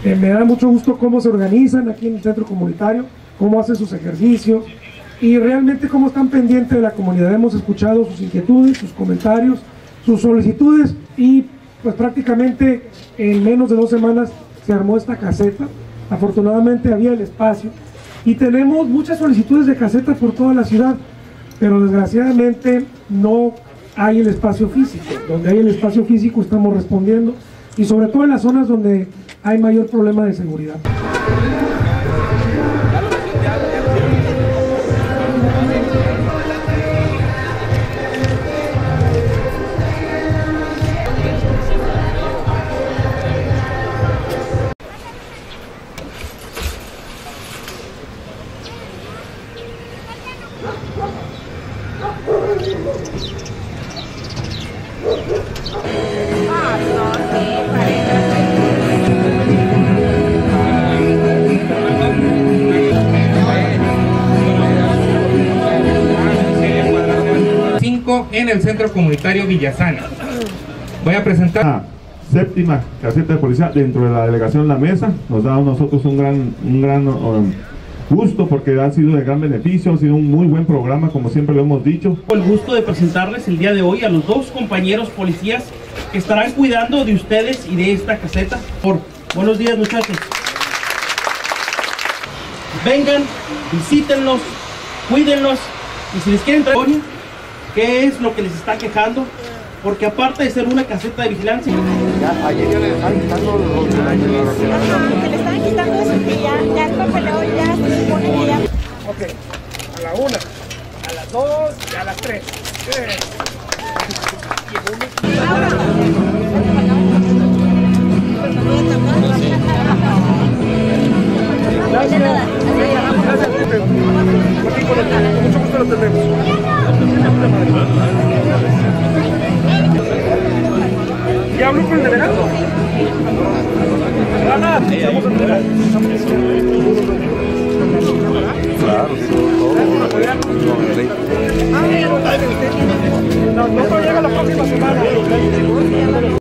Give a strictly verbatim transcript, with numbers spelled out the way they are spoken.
Eh, me da mucho gusto cómo se organizan aquí en el centro comunitario, cómo hacen sus ejercicios y realmente cómo están pendientes de la comunidad. Hemos escuchado sus inquietudes, sus comentarios, sus solicitudes y pues prácticamente en menos de dos semanas se armó esta caseta. Afortunadamente había el espacio y tenemos muchas solicitudes de casetas por toda la ciudad, pero desgraciadamente no hay el espacio físico. Donde hay el espacio físico estamos respondiendo y sobre todo en las zonas donde hay mayor problema de seguridad. En el centro comunitario Villasana. Voy a presentar la séptima caseta de policía dentro de la delegación La Mesa. Nos da a nosotros un gran, un gran um, gusto porque ha sido de gran beneficio, ha sido un muy buen programa, como siempre lo hemos dicho. El gusto de presentarles el día de hoy a los dos compañeros policías que estarán cuidando de ustedes y de esta caseta. Por buenos días, muchachos. Vengan, visítenlos, cuídenlos y si les quieren traer qué es lo que les está quejando, porque aparte de ser una caseta de vigilancia, ya, ayer ya le están quitando los lo que le están quitando es que ya, ya el papeleo ya se supone que ya. Ok, a la una, a las dos y a las tres. Gracias. Gracias, jefe. Con mucho gusto lo tenemos. ¿Ya habló con el delegado? Ana, estamos en el claro, todo. No, no llega la próxima semana.